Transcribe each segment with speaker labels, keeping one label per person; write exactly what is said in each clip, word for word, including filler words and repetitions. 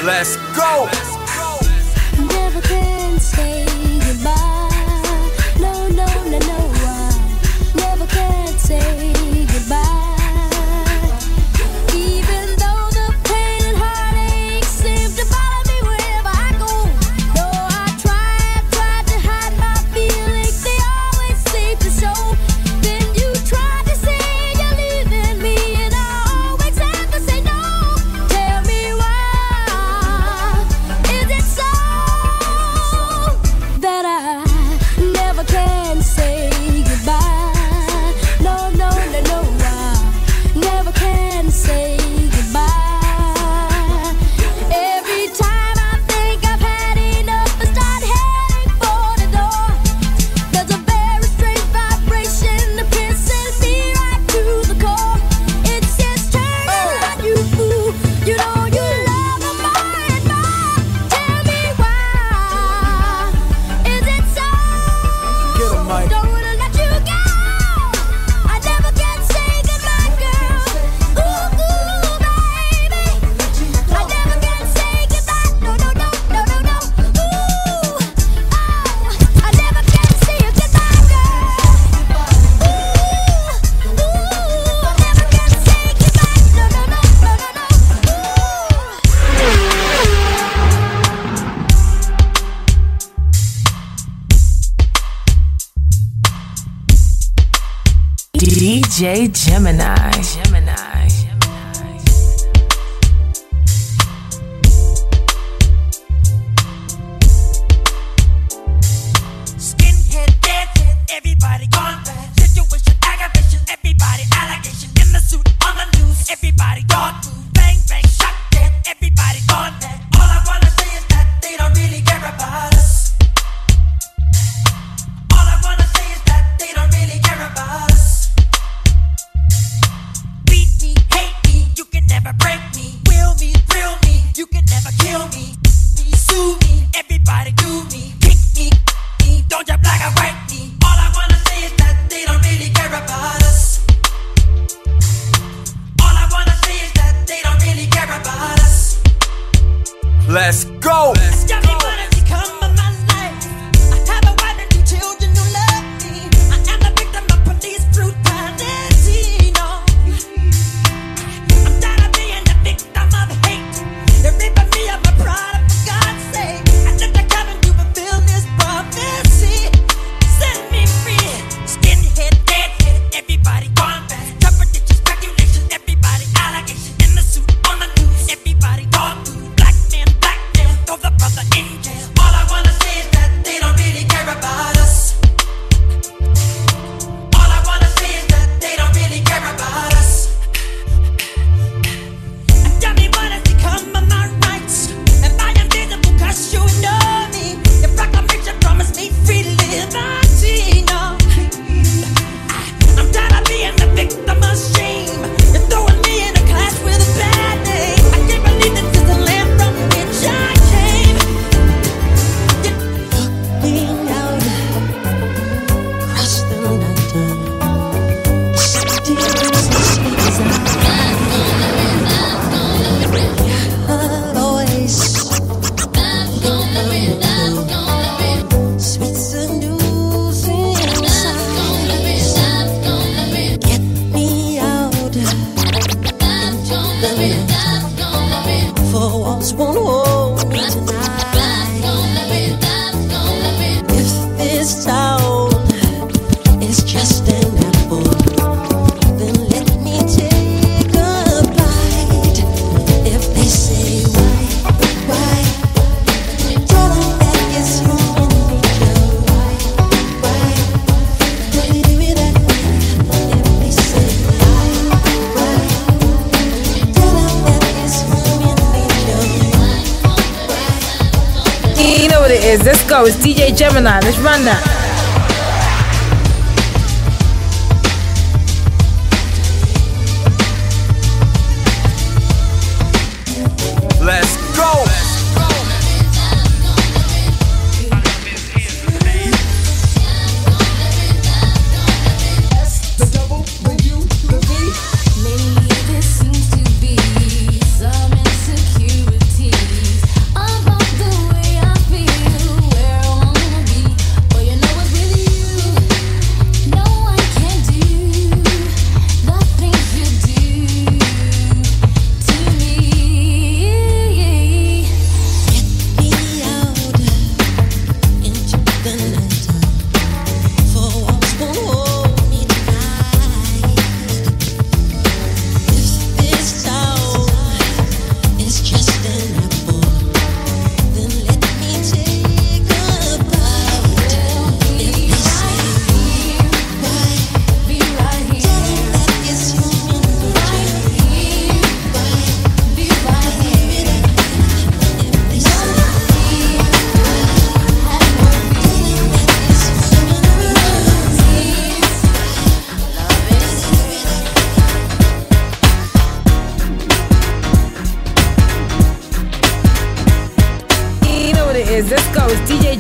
Speaker 1: Let's go.
Speaker 2: Never can say goodbye. No, no, no, no. I never can say goodbye. Even though the pain and heartache seem to follow me wherever I go. Though I try, try to hide my feelings, they always seem to show. Then you try to say you're leaving me, and I always have to say no. Tell me why is it so that I never can say goodbye? No, no, no, no, I never can say goodbye. Every time I think I've had enough, I start heading for the door. There's a very strange vibration that pierces me right to the core. It says turn around, you fool. You know you love me more and more. Tell me why is it so?
Speaker 1: Get 'em, Mike.
Speaker 2: Don't wanna let you go. I never can say goodbye, girl. Ooh, ooh, baby. I never can say goodbye. No, no, no, no, no, no. Ooh, oh, I never can say goodbye, girl. Ooh, ooh, I never can say goodbye. No, no, no, no, no, no.
Speaker 3: D J Gemini. Gemini.
Speaker 4: Skinhead dancing, everybody gone bad. Situation, aggravation, everybody allegation. In the suit, on the news, everybody dog food. Bang, bang, shot dead, everybody gone bad. All I wanna say is that they don't really care about us. All I wanna say is that they don't really care about us. Beat me, hate me, you can never break me. Will me, thrill me, you can never kill me. Me, sue me, everybody do me. Kick me, me, don't you black or white me. All I wanna say is that they don't really care about us. All I wanna say is that they don't really care about us.
Speaker 1: Let's go.
Speaker 4: Tell me what has become of my life. I have a wife and two children who love me. I am the victim of police brutality. No, I'm tired of being the victim of hate. They're ripping me of my pride, for God's sake. I left the cabin to fulfill this prophecy. Set me free. Skinhead, deadhead, everybody gone bad. Interpretation, speculation, everybody allegation. In the suit, on the news, everybody dog food. Black man, black man, throw the brother in jail. All I wanna say is that they don't really care about us. All I wanna say is that they don't really care about us. And tell me what has become of my rights. Am I invisible cause you know me? Your proclamation promised me free liberty. No, I'm tired of being the victim of shame. You're throwing me in a class with a bad name. I can't believe this is the land from which I came. You took me out across the London. City of sleeps always sweet seducing inside. Get me out into the night. For walls won't hold me tonight. If this town is just an apple, then let me take a bite. If they say why, why, tell them that it's human nature. Why, why, do they do it that way? If they say why, why, tell them that it's human nature.
Speaker 3: You know what it is. Let's go. It's D J Gemini. Let's run that.
Speaker 1: Let's go.
Speaker 5: The double, the U, the V.
Speaker 2: Lately there seems to be some insecurities.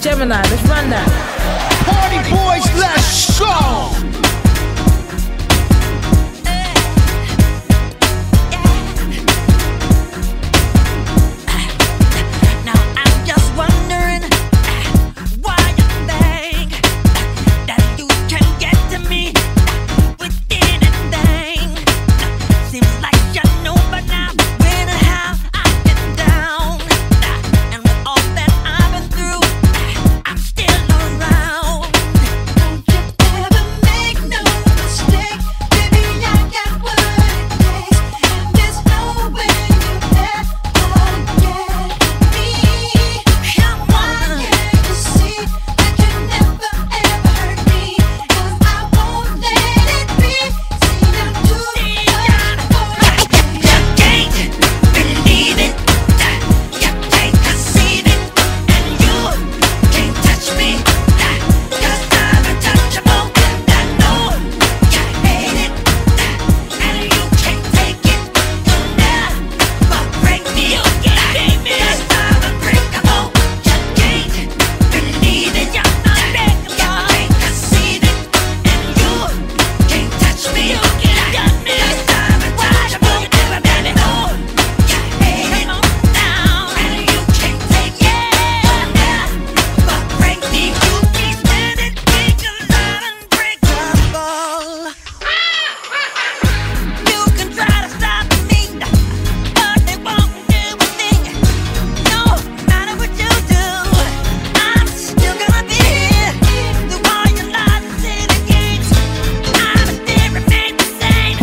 Speaker 3: Gemini, let's run that.
Speaker 6: Party boys, let's go!
Speaker 4: Now I'm just wondering why you think that you can get to me with anything. Seems like you know by now when and how I get down. And with all that I've been through, I'm still around. Don't you ever make no mistake, baby, I got what it takes. And there's no way you ever get me. Come on, can't you see that you never ever hurt me? 'Cause I won't let it be. See, I'm too young for it. You can't believe it, you can't conceive it, and you can't touch me, 'cause I'm untouchable. I know you hate it, and you can't take it. You'll never break me, 'cause I'm unbreakable. You can't believe it, you can't conceive it, and you can't touch me, 'cause I'm untouchable. I know you hate it, and you can't take it. You'll never break me. You can't stand it, because I'm unbreakable. You can try to stop me, but they won't do a thing. No matter what you do, I'm still gonna be here. Through all your lies and sin and games, I will still remain the same.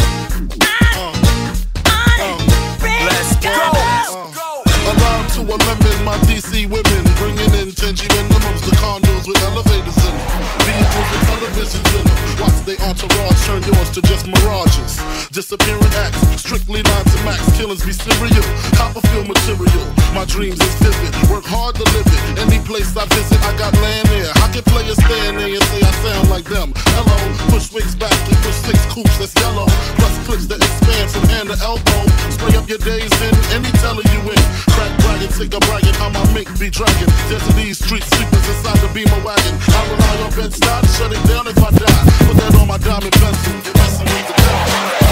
Speaker 4: I'm
Speaker 1: Let's go.
Speaker 4: unbreakable.
Speaker 7: Alarm to a lemon, my D C women bringing in Tenji minimums, the condos with elevators in them. Vehicles with televisions in them. Watch they entourage turn yours to just mirages. Disappearing acts, strictly nine to max, killings be serial. Copperfield material, my dreams is vivid. Work hard to live it. Any place I visit, I got land there. How can players stand there and say I sound like them? Hello, push wigs back and push six coops that's yellow. Plus clips that expand from hand to elbow. Spray up your days in any teller you in. Crack bragging, take a bragging, how my mink be dragging. There's these street sweepers inside the beamer wagon. I rely on bed style to shut it down if I die. Put that on my diamond pencil. You're messing with the devil.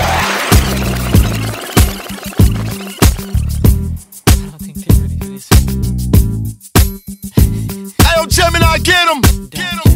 Speaker 6: Hey, yo, Gemini, get him! Get him!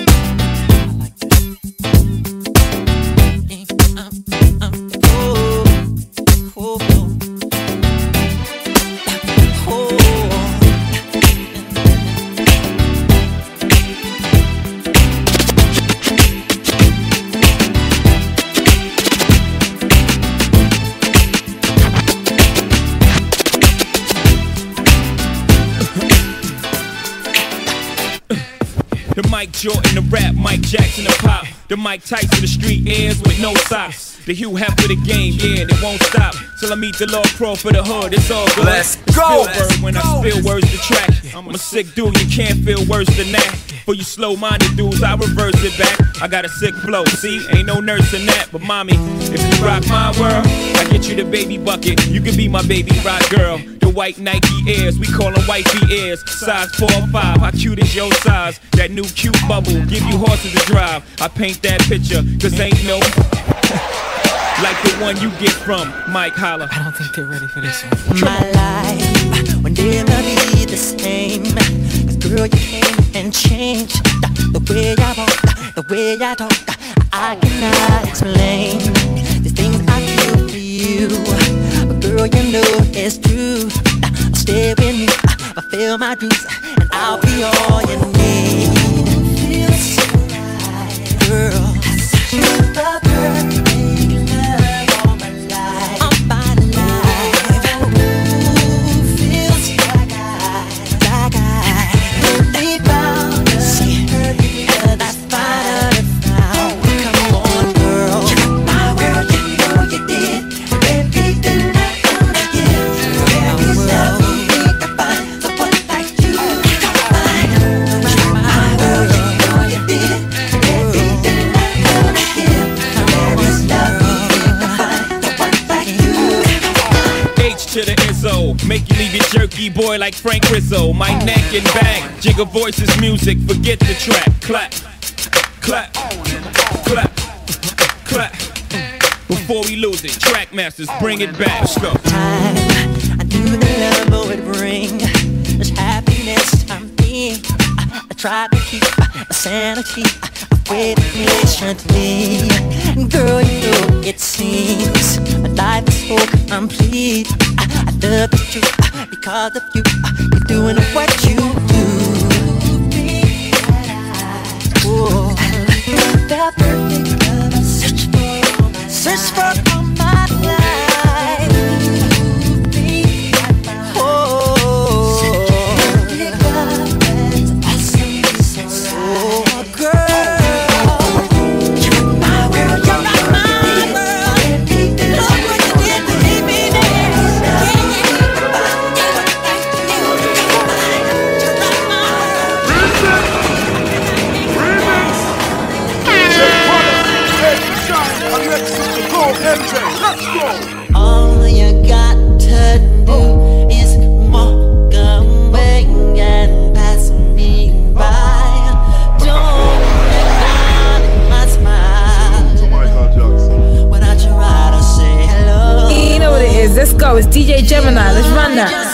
Speaker 8: The Mike Jordan, the rap, Mike Jackson, the pop. The Mike Tyson, the street airs with no socks. The Hugh Hef for the game, yeah, and it won't stop till I meet the Lord Pro for the hood. It's all good.
Speaker 1: Let's
Speaker 8: It's
Speaker 1: go.
Speaker 8: Spielberg when I spill words to track. I'm a sick dude, you can't feel worse than that. For you slow-minded dudes, I reverse it back. I got a sick flow, see, ain't no nurse in that. But mommy, if you rock my world, I get you the baby bucket. You can be my baby rock girl. The white Nike Airs, we call them wifey Airs. Size four or five, how cute is your size? That new cute bubble, give you horses to drive. I paint that picture, cause ain't no like the one you get from Mike Holler.
Speaker 9: I don't think they're ready for this one.
Speaker 4: My life will never be the same. 'Cause girl, you came and changed the way I walk, the way I talk. I cannot explain the things I feel for you. But girl, you know it's true. Stay with me, fulfill my dreams, and I'll be all you need. Feels so right, girl. You're the perfect love all my life. All my life. Ooh, feels like I, like I really found us. And I finally found. Come on, girl. You got my world, you know you did. Everything I own, yeah. Every step we make, I find someone like you. Come on, you got my world, you know you did. Everything I own, yeah.
Speaker 8: Biggie boy like Frank Rizzo, my neck and back. Jigga voices music, forget the track. Clap, clap, clap, clap. Before we lose it, track masters, bring it back. Let's go.
Speaker 4: I knew the love would bring this happiness to me. I, I tried to keep my sanity. I waited patiently. Girl, you know it seems my life is so complete. I, I love you because of you. You're doing what you do. Oh, that perfect love I search for, search for all my life. Oh, oh, girl, you're my world, you're not my world. Look what you did to me, baby. All you got to do is walk away and pass me by. Don't acknowledge my smile when I try to say hello.
Speaker 3: You know what it is. Let's go. It's D J Gemini. Let's run that.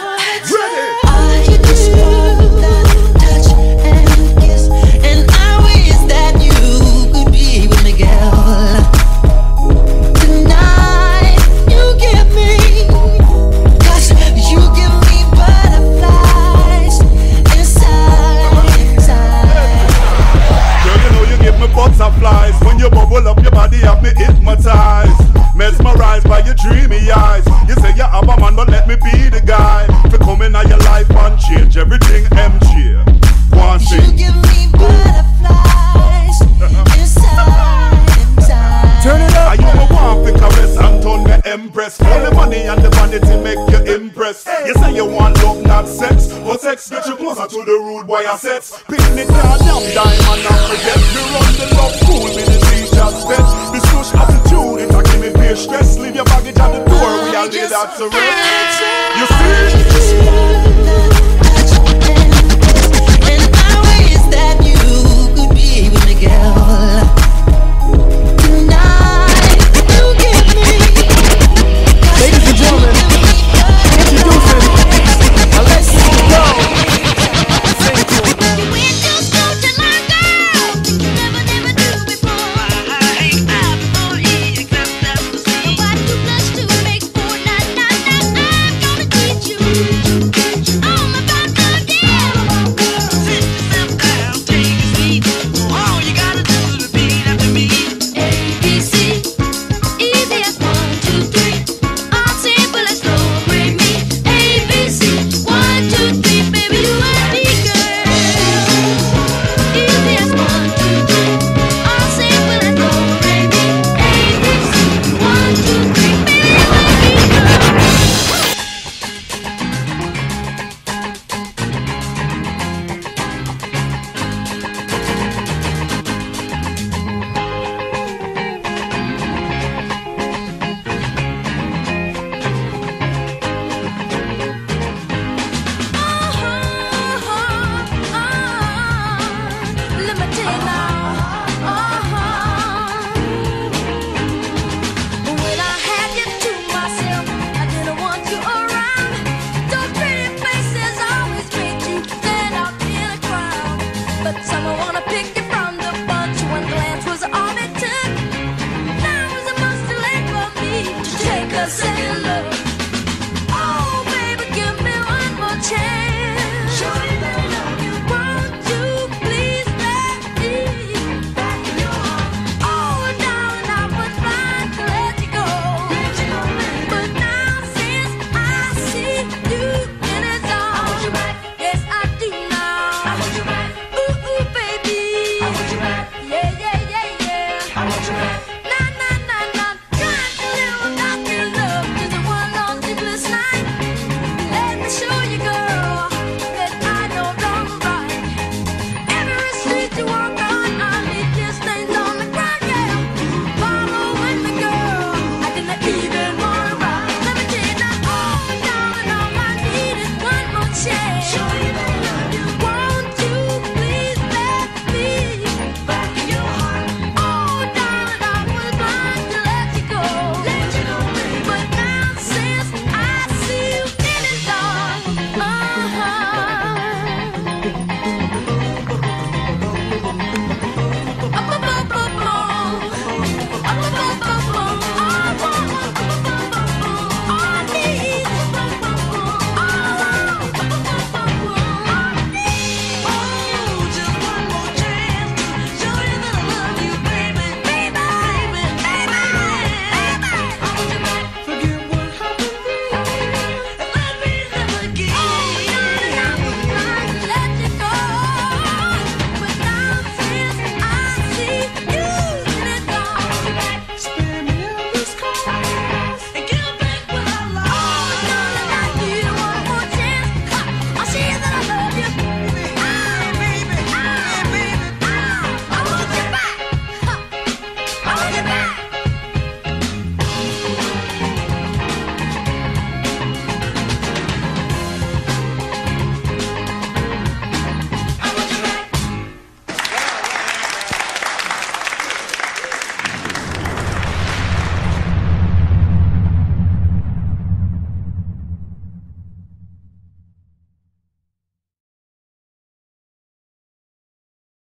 Speaker 10: Butterflies, when you bubble up your body, have me hypnotized, mesmerized by your dreamy eyes. You say you have a man, but let me be the guy to come in your life and change everything. M G, one thing. You give me butterflies inside, inside. Turn it up. Are you a one for caress and turn me empress? All the money and the vanity make you impress. You say you want love, not sex, but sex get you closer to the rude boy assets. Picnic down, down, diamond and forget. You run the love school with the teacher's pet. This push attitude, it a give me fear stress. Leave your baggage at the door, we are laid out to rest.